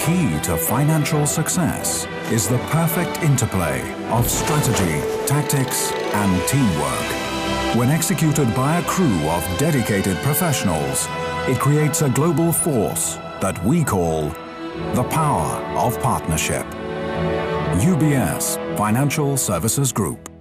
key to financial success is the perfect interplay of strategy, tactics, and teamwork. When executed by a crew of dedicated professionals, it creates a global force that we call the power of partnership. UBS Financial Services Group.